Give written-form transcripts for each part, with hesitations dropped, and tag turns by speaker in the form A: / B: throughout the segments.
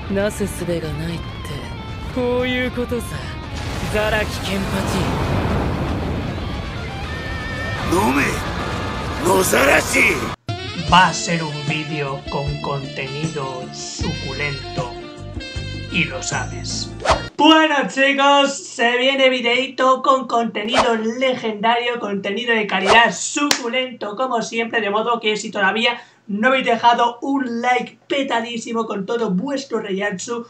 A: なすすべがないってこういうことさ。ザラキケンパチ。
B: 飲め、野ざらし。
C: Va a ser un vídeo con contenido suculento y lo sabes. Bueno chicos, se viene videito con contenido legendario, contenido de calidad suculento como siempre, de modo que si todavía no habéis dejado un like petadísimo con todo vuestro Reiatsu,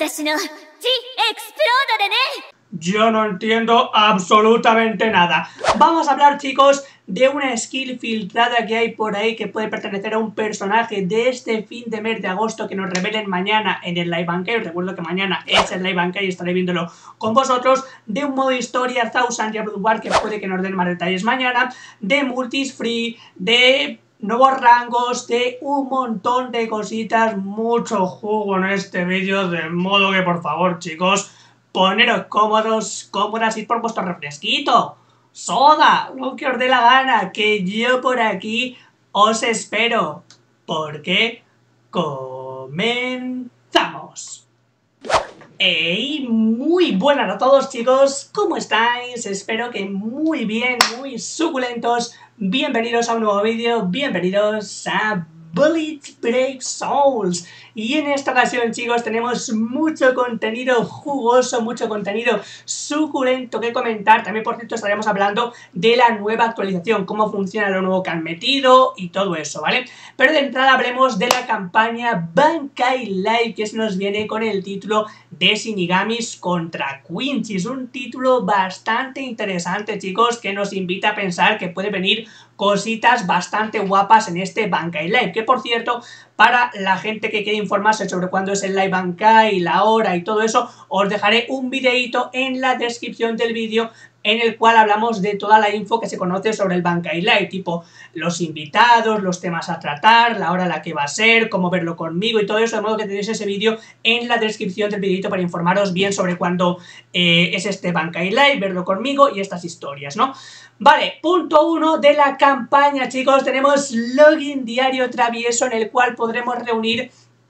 C: yo no entiendo absolutamente nada. Vamos a hablar, chicos, de una skill filtrada que hay por ahí que puede pertenecer a un personaje de este fin de mes de agosto que nos revelen mañana en el Live Bankai. Recuerdo que mañana es el Live Bankai y estaré viéndolo con vosotros. De un modo historia, Thousand Year Blood War, que puede que nos den más detalles mañana. De multis free, de nuevos rangos, de un montón de cositas. Mucho jugo en este vídeo, de modo que por favor, chicos, poneros cómodos, cómodas, ir por vuestro refresquito, soda, lo que os dé la gana, que yo por aquí os espero, porque comenzamos. ¡Hey! Muy buenas a todos, chicos, ¿cómo estáis? Espero que muy bien, muy suculentos. Bienvenidos a un nuevo vídeo, bienvenidos a Bleach Brave Souls. Y en esta ocasión, chicos, tenemos mucho contenido jugoso, mucho contenido suculento que comentar. También, por cierto, estaremos hablando de la nueva actualización, cómo funciona lo nuevo que han metido y todo eso, ¿vale? Pero de entrada hablemos de la campaña Bankai Live, que se nos viene con el título de Shinigamis contra Quincy's. Un título bastante interesante, chicos, que nos invita a pensar que puede venir cositas bastante guapas en este Bankai Live, que por cierto, para la gente que quiere informarse sobre cuándo es el Live Bankai, la hora y todo eso, os dejaré un videito en la descripción del vídeo en el cual hablamos de toda la info que se conoce sobre el Bankai Live, tipo los invitados, los temas a tratar, la hora a la que va a ser, cómo verlo conmigo y todo eso, de modo que tenéis ese vídeo en la descripción del videito para informaros bien sobre cuándo es este Bankai Live, verlo conmigo y estas historias, ¿no? Vale, punto 1 de la campaña, chicos, tenemos login diario travieso en el cual podremos reunir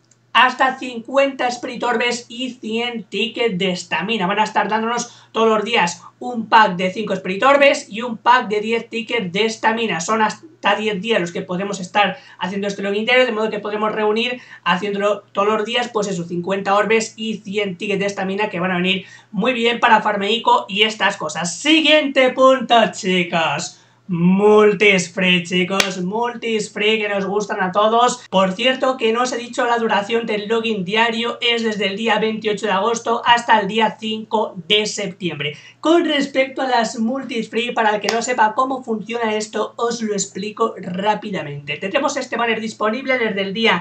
C: hasta 50 Spirit Orbes y 100 tickets de estamina. Van a estar dándonos todos los días un pack de 5 Spirit Orbes y un pack de 10 tickets de estamina. Son hasta 10 días los que podemos estar haciendo este login diario, de modo que podremos reunir haciéndolo todos los días, pues eso, 50 Orbes y 100 tickets de estamina que van a venir muy bien para farmeico y estas cosas. Siguiente punto, chicos. Multis free, chicos, multis free que nos gustan a todos. Por cierto, que no os he dicho la duración del login diario, es desde el día 28 de agosto hasta el día 5 de septiembre. Con respecto a las multis free, para el que no sepa cómo funciona esto, os lo explico rápidamente. Tendremos este banner disponible desde el día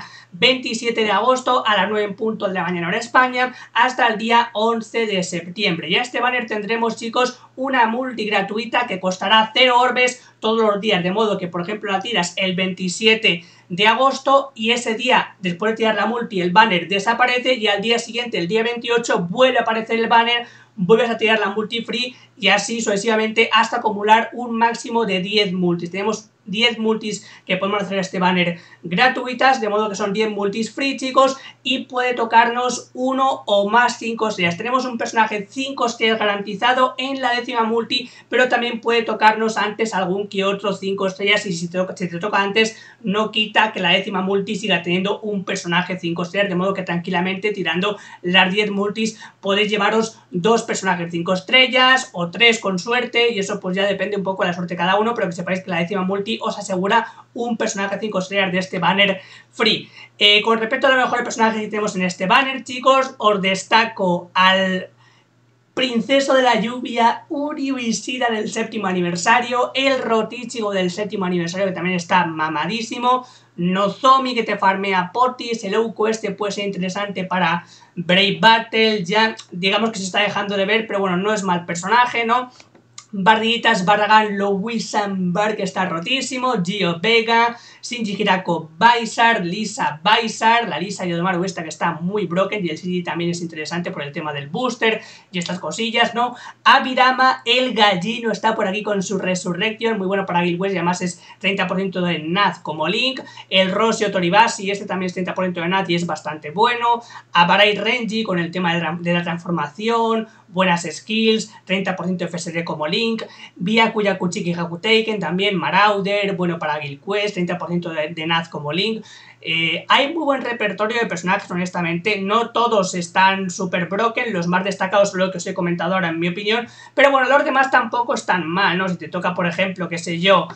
C: 27 de agosto a las 9 en punto de la mañana hora España hasta el día 11 de septiembre. Y a este banner tendremos, chicos, una multi gratuita que costará 0 orbes todos los días, de modo que por ejemplo la tiras el 27 de agosto y ese día, después de tirar la multi, el banner desaparece y al día siguiente, el día 28, vuelve a aparecer el banner, vuelves a tirar la multi free y así sucesivamente hasta acumular un máximo de 10 multis. Tenemos 10 multis que podemos hacer este banner gratuitas, de modo que son 10 multis free, chicos, y puede tocarnos uno o más 5 estrellas. Tenemos un personaje 5 estrellas garantizado en la 10ª multi, pero también puede tocarnos antes algún que otro 5 estrellas y si te toca antes no quita que la 10ª multi siga teniendo un personaje 5 estrellas, de modo que tranquilamente tirando las 10 multis podéis llevaros 2 personajes 5 estrellas o 3 con suerte, y eso pues ya depende un poco de la suerte de cada uno, pero que sepáis que la 10ª multi os asegura un personaje 5 estrellas de este banner free. Con respecto a los mejores personajes que tenemos en este banner, chicos, os destaco al Princeso de la Lluvia, Uriushida del 7º aniversario, el Rotichigo del 7º aniversario que también está mamadísimo, Nozomi que te farmea potis, el Ouko este puede ser interesante para Brave Battle, ya digamos que se está dejando de ver, pero bueno, no es mal personaje, ¿no? Barriguitas Barragán, Louis Sambar, que está rotísimo, Gio Vega, Shinji Hirako Baisar, Lisa Baisar, la Lisa Yodomaru esta que está muy broken, y el Shinji también es interesante por el tema del booster y estas cosillas, ¿no? Abirama, el gallino, está por aquí con su Resurrection, muy bueno para Guild Wars y además es 30% de Naz como Link. El Rosio Toribasi, este también es 30% de Naz y es bastante bueno. Abarai Renji con el tema de la transformación, buenas skills, 30% FSD como Link. Byaku Yakuchiki Hakuteiken, también Marauder, bueno para Guild Quest, 30% de Naz como Link. Hay muy buen repertorio de personajes, honestamente, no todos están super broken, los más destacados son los que os he comentado ahora en mi opinión, pero bueno, los demás tampoco están mal, ¿no? Si te toca, por ejemplo, qué sé yo,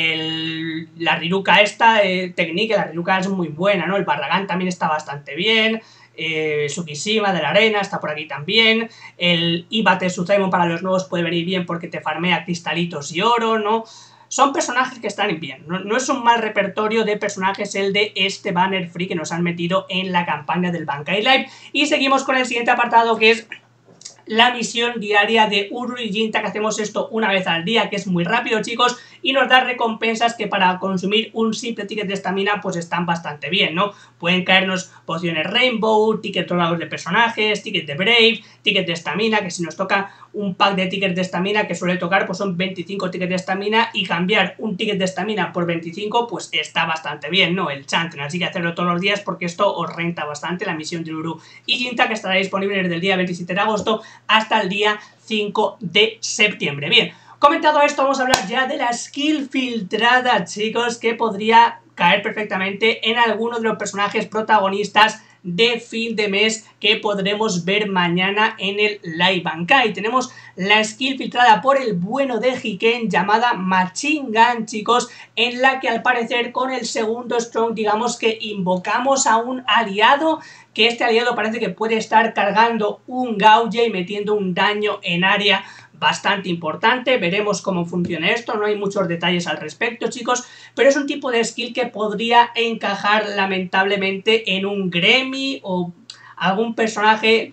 C: la Riruka esta, Technique, la Riruka es muy buena, ¿no? El Barragán también está bastante bien. Tsukishima de la arena está por aquí también. El Ibate Suzaimon para los nuevos puede venir bien porque te farmea cristalitos y oro, ¿no? Son personajes que están bien, no es un mal repertorio de personajes el de este banner free que nos han metido en la campaña del Bankai Live. Y seguimos con el siguiente apartado, que es la misión diaria de Uru y Jinta, que hacemos esto una vez al día, que es muy rápido, chicos, y nos da recompensas que para consumir un simple ticket de estamina pues están bastante bien, ¿no? Pueden caernos pociones Rainbow, tickets robados de personajes, tickets de Brave, tickets de estamina, que si nos toca un pack de tickets de estamina que suele tocar pues son 25 tickets de estamina, y cambiar un ticket de estamina por 25 pues está bastante bien, ¿no? El Chanten, así que hacerlo todos los días porque esto os renta bastante, la misión de Uru y Jinta, que estará disponible desde el día 27 de agosto hasta el día 5 de septiembre. Bien, comentado esto, vamos a hablar ya de la skill filtrada, chicos, que podría caer perfectamente en alguno de los personajes protagonistas de fin de mes que podremos ver mañana en el Live Bankai. Tenemos la skill filtrada por el bueno de Hiken llamada Machine Gun, chicos, en la que al parecer con el segundo Strong digamos que invocamos a un aliado, que este aliado parece que puede estar cargando un Gauge y metiendo un daño en área bastante importante. Veremos cómo funciona esto, no hay muchos detalles al respecto, chicos, pero es un tipo de skill que podría encajar lamentablemente en un Gremmy o algún personaje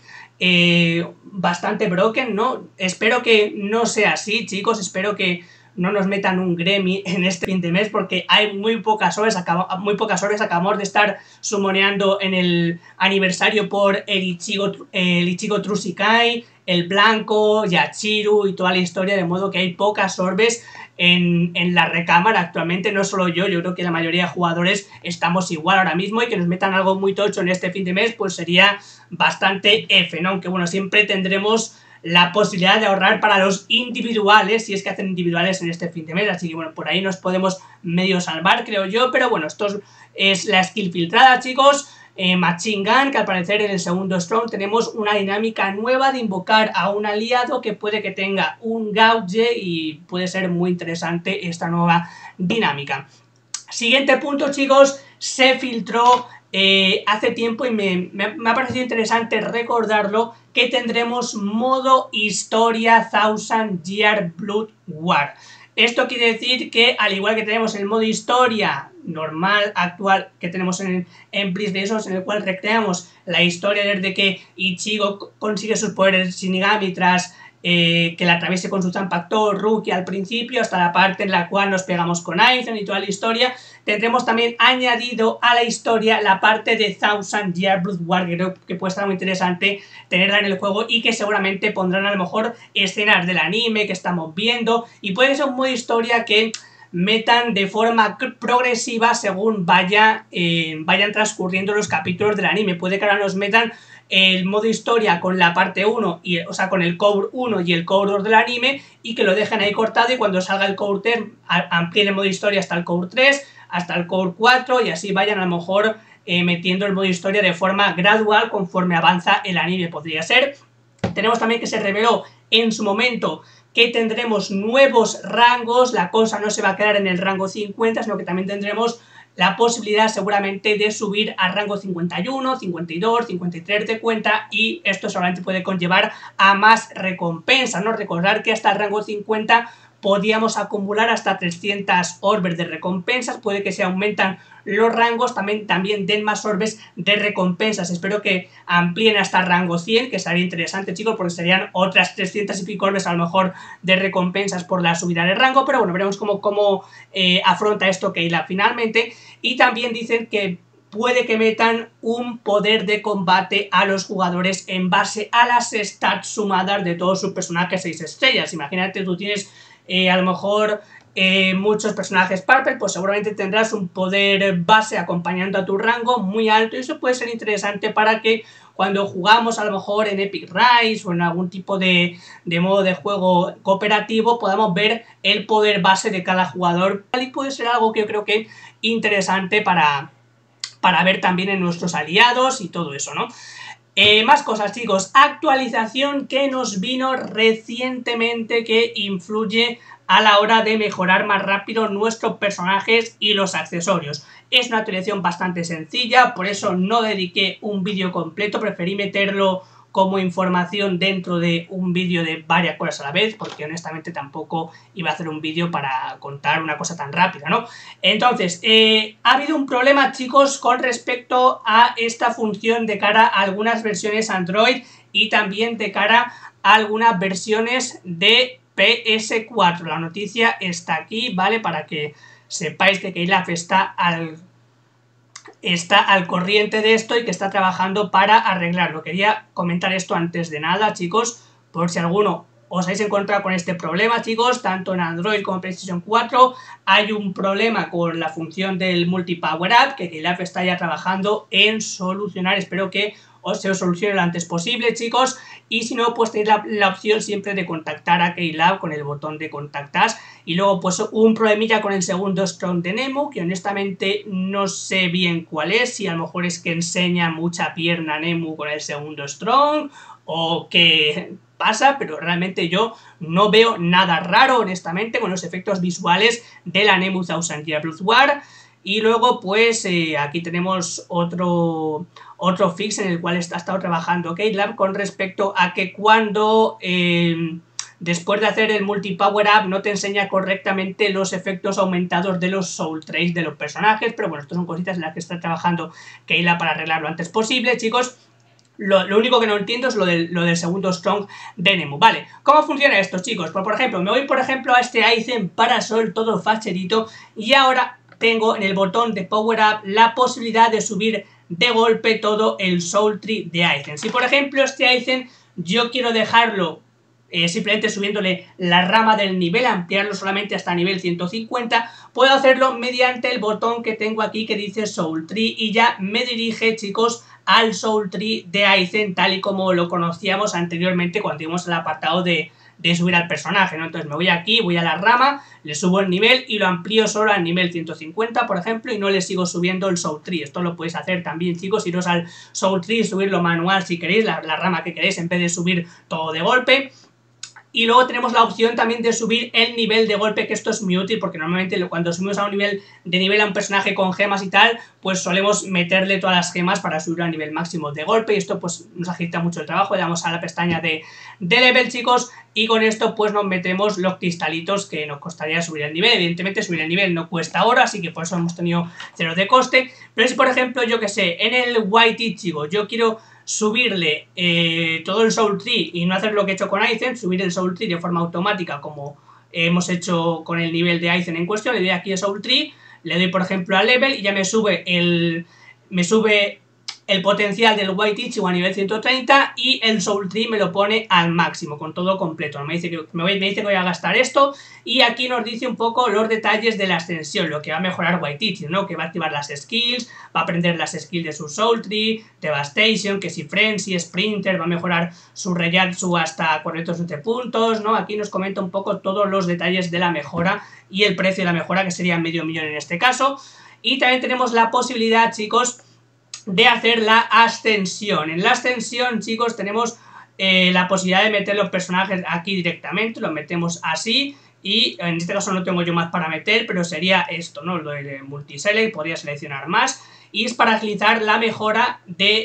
C: bastante broken, ¿no? Espero que no sea así, chicos, espero que no nos metan un Gremmy en este fin de mes porque hay muy pocas horas, acabamos de estar sumoneando en el aniversario por el Ichigo Trusikai, el Blanco, Yachiru y toda la historia, de modo que hay pocas orbes en la recámara actualmente, no solo yo creo que la mayoría de jugadores estamos igual ahora mismo, y que nos metan algo muy tocho en este fin de mes pues sería bastante F, ¿no? Aunque bueno, siempre tendremos la posibilidad de ahorrar para los individuales, si es que hacen individuales en este fin de mes, así que bueno, por ahí nos podemos medio salvar, creo yo, pero bueno, esto es la skill filtrada, chicos. Machine Gun, que al parecer en el segundo Strong tenemos una dinámica nueva de invocar a un aliado que puede que tenga un Gauge y puede ser muy interesante esta nueva dinámica. Siguiente punto, chicos, se filtró hace tiempo y me ha parecido interesante recordarlo, que tendremos modo historia Thousand Year Blood War. Esto quiere decir que, al igual que tenemos el modo historia normal, actual, que tenemos en Blitz de esos, en el cual recreamos la historia desde que Ichigo consigue sus poderes Shinigami tras que la atraviese con su Zanpakuto Rookie al principio, hasta la parte en la cual nos pegamos con Aizen y toda la historia. Tendremos también añadido a la historia la parte de Thousand Year Blood War, que creo que puede estar muy interesante tenerla en el juego, y que seguramente pondrán a lo mejor escenas del anime que estamos viendo, y puede ser un modo historia que metan de forma progresiva según vayan transcurriendo los capítulos del anime. Puede que ahora nos metan el modo historia con la parte 1, o sea, con el Core 1 y el Core 2 del anime, y que lo dejen ahí cortado, y cuando salga el Core 3 amplíen el modo historia hasta el Core 3, hasta el Core 4, y así vayan a lo mejor metiendo el modo historia de forma gradual conforme avanza el anime, podría ser. Tenemos también que se reveló en su momento que tendremos nuevos rangos, la cosa no se va a quedar en el rango 50, sino que también tendremos la posibilidad seguramente de subir a rango 51, 52, 53 de cuenta, y esto solamente puede conllevar a más recompensas, ¿no? Recordar que hasta el rango 50 podíamos acumular hasta 300 orbes de recompensas. Puede que se aumentan los rangos, también den más orbes de recompensas. Espero que amplíen hasta rango 100, que sería interesante, chicos, porque serían otras 300 y pico orbes a lo mejor de recompensas por la subida de rango, pero bueno, veremos cómo afronta esto Keylab finalmente. Y también dicen que puede que metan un poder de combate a los jugadores en base a las stats sumadas de todos sus personajes 6 estrellas. Imagínate, tú tienes a lo mejor muchos personajes Purple, pues seguramente tendrás un poder base acompañando a tu rango muy alto, y eso puede ser interesante para que cuando jugamos a lo mejor en Epic Rise o en algún tipo de modo de juego cooperativo podamos ver el poder base de cada jugador, y puede ser algo que yo creo que interesante para ver también en nuestros aliados y todo eso, ¿no? Más cosas, chicos. Actualización que nos vino recientemente que influye a la hora de mejorar más rápido nuestros personajes y los accesorios. Es una actualización bastante sencilla, por eso no dediqué un vídeo completo, preferí meterlo como información dentro de un vídeo de varias cosas a la vez, porque honestamente tampoco iba a hacer un vídeo para contar una cosa tan rápida, ¿no? Entonces, ha habido un problema, chicos, con respecto a esta función de cara a algunas versiones Android y también de cara a algunas versiones de PS4. La noticia está aquí, ¿vale? Para que sepáis que Keylab está al corriente de esto y que está trabajando para arreglarlo. Quería comentar esto antes de nada, chicos, por si alguno os habéis encontrado con este problema, chicos. Tanto en Android como en PlayStation 4 hay un problema con la función del multi-power up que Keylab está ya trabajando en solucionar. Espero que se os solucione lo antes posible, chicos, y si no, pues tenéis la opción siempre de contactar a Keylab con el botón de contactar. Y luego pues un problemilla con el segundo Strong de Nemu, que honestamente no sé bien cuál es, si a lo mejor es que enseña mucha pierna Nemu con el segundo Strong o qué pasa, pero realmente yo no veo nada raro, honestamente, con los efectos visuales de la Nemu Thousand Year Blood War. Y luego pues aquí tenemos otro fix en el cual ha estado trabajando Keylab con respecto a que cuando después de hacer el multi-power up no te enseña correctamente los efectos aumentados de los soul traits de los personajes, pero bueno, estas son cositas en las que está trabajando Keylab para arreglarlo lo antes posible, chicos. Lo único que no entiendo es lo del segundo Strong de Nemu. Vale, ¿cómo funciona esto, chicos? Pues por ejemplo, me voy por ejemplo a este Aizen Parasol todo facherito y ahora tengo en el botón de Power Up la posibilidad de subir de golpe todo el Soul Tree de Aizen. Si por ejemplo este Aizen yo quiero dejarlo simplemente subiéndole la rama del nivel, ampliarlo solamente hasta nivel 150, puedo hacerlo mediante el botón que tengo aquí que dice Soul Tree y ya me dirige, chicos, al Soul Tree de Aizen tal y como lo conocíamos anteriormente cuando vimos el apartado de subir al personaje, ¿no? Entonces me voy aquí, voy a la rama, le subo el nivel y lo amplío solo al nivel 150, por ejemplo, y no le sigo subiendo el Soul Tree. Esto lo podéis hacer también, chicos, iros al Soul Tree y subirlo manual si queréis, la rama que queréis, en vez de subir todo de golpe. Y luego tenemos la opción también de subir el nivel de golpe, que esto es muy útil porque normalmente cuando subimos a un nivel a un personaje con gemas y tal, pues solemos meterle todas las gemas para subir al nivel máximo de golpe y esto pues nos agita mucho el trabajo. Le damos a la pestaña de level, chicos, y con esto pues nos metemos los cristalitos que nos costaría subir el nivel. Evidentemente subir el nivel no cuesta ahora, así que por eso hemos tenido 0 de coste. Pero si por ejemplo, yo que sé, en el White Ichigo yo quiero subirle todo el Soul Tree y no hacer lo que he hecho con Aizen, subir el Soul Tree de forma automática como hemos hecho con el nivel de Aizen en cuestión, le doy aquí a Soul Tree, le doy por ejemplo a Level y ya me sube el potencial del White Ichigo a nivel 130 y el Soul Tree me lo pone al máximo, con todo completo. Me dice que voy a gastar esto y aquí nos dice un poco los detalles de la ascensión, lo que va a mejorar White Ichigo, ¿no? Que va a activar las skills, va a aprender las skills de su Soul Tree, Devastation, que si Frenzy, Sprinter, va a mejorar su Reyatsu hasta 407 puntos, ¿no? Aquí nos comenta un poco todos los detalles de la mejora y el precio de la mejora, que sería medio millón en este caso. Y también tenemos la posibilidad, chicos, de hacer la ascensión. En la ascensión, chicos, tenemos la posibilidad de meter los personajes aquí directamente, los metemos así y en este caso no tengo yo más para meter, pero sería esto, ¿no? Lo de multiselect, podría seleccionar más y es para agilizar la mejora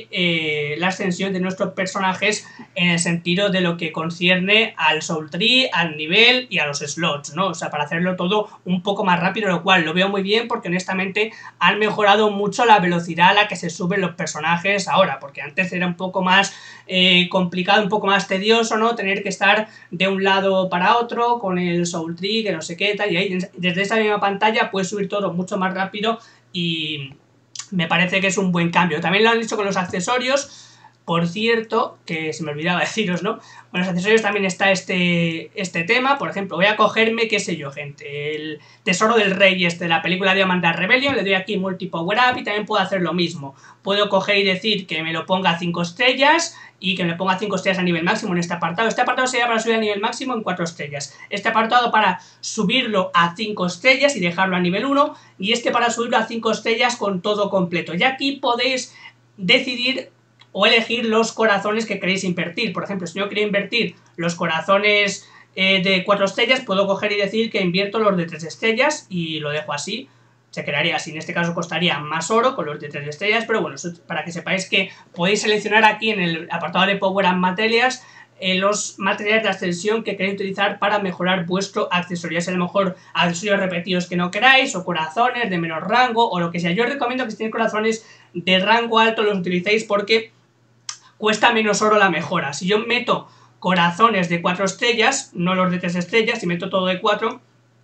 C: de la ascensión de nuestros personajes en el sentido de lo que concierne al Soul Tree, al nivel y a los slots, ¿no? O sea, para hacerlo todo un poco más rápido, lo cual lo veo muy bien porque honestamente han mejorado mucho la velocidad a la que se suben los personajes ahora, porque antes era un poco más complicado, un poco más tedioso, ¿no? Tener que estar de un lado para otro con el Soul Tree, que no sé qué tal, y ahí desde esa misma pantalla puedes subir todo mucho más rápido y me parece que es un buen cambio. También lo han hecho con los accesorios. Por cierto, que se me olvidaba deciros, ¿no? Con los accesorios también está este tema. Por ejemplo, voy a cogerme, qué sé yo, gente, el Tesoro del Rey de la película de Amanda Rebellion. Le doy aquí Multi Power Up y también puedo hacer lo mismo. Puedo coger y decir que me lo ponga a 5 estrellas y que me ponga 5 estrellas a nivel máximo en este apartado. Este apartado sería para subir a nivel máximo en 4 estrellas. Este apartado para subirlo a 5 estrellas y dejarlo a nivel 1. Y este para subirlo a 5 estrellas con todo completo. Y aquí podéis decidir o elegir los corazones que queréis invertir. Por ejemplo, si yo quiero invertir los corazones de 4 estrellas, puedo coger y decir que invierto los de 3 estrellas y lo dejo así. Se quedaría así. En este caso costaría más oro con los de 3 estrellas, pero bueno, eso para que sepáis que podéis seleccionar aquí en el apartado de Power and Materials los materiales de ascensión que queréis utilizar para mejorar vuestro accesorio. Ya sea a lo mejor accesorios repetidos que no queráis, o corazones de menor rango, o lo que sea. Yo os recomiendo que si tenéis corazones de rango alto los utilicéis porque cuesta menos oro la mejora. Si yo meto corazones de 4 estrellas, no los de 3 estrellas, y meto todo de 4,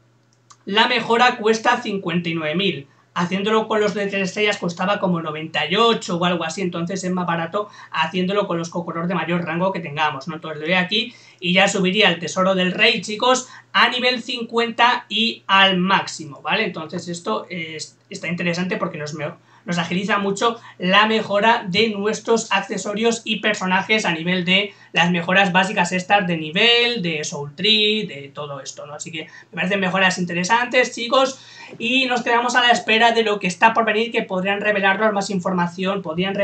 C: la mejora cuesta 59.000. Haciéndolo con los de 3 estrellas costaba como 98 o algo así, entonces es más barato haciéndolo con los cocoros de mayor rango que tengamos, ¿no? Entonces le doy aquí y ya subiría el Tesoro del Rey, chicos, a nivel 50 y al máximo, ¿vale? Entonces esto está interesante porque nos agiliza mucho la mejora de nuestros accesorios y personajes a nivel de las mejoras básicas estas de nivel, de Soul Tree, de todo esto, ¿no? Así que me parecen mejoras interesantes, chicos, y nos quedamos a la espera de lo que está por venir, que podrían revelarnos más información,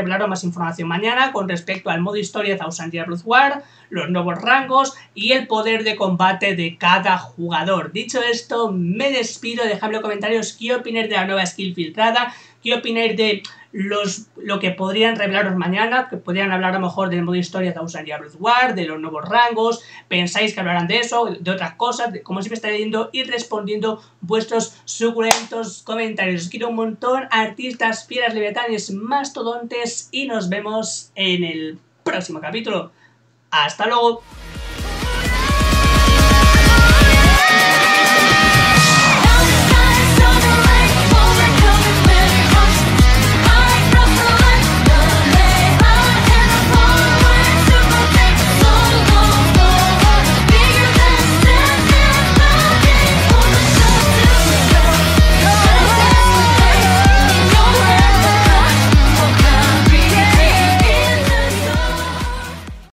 C: mañana con respecto al modo historia de Thousand Year Blood War, los nuevos rangos y el poder de combate de cada jugador. Dicho esto, me despido, dejadme en los comentarios qué opináis de la nueva skill filtrada, qué opináis de lo que podrían revelaros mañana, que podrían hablar a lo mejor del modo historia de Thousand Year Blood War, de los nuevos rangos, pensáis que hablarán de eso, de otras cosas, como siempre estaré leyendo y respondiendo vuestros suculentos comentarios. Os quiero un montón, artistas, fieras, leviatanes, mastodontes, y nos vemos en el próximo capítulo. ¡Hasta luego!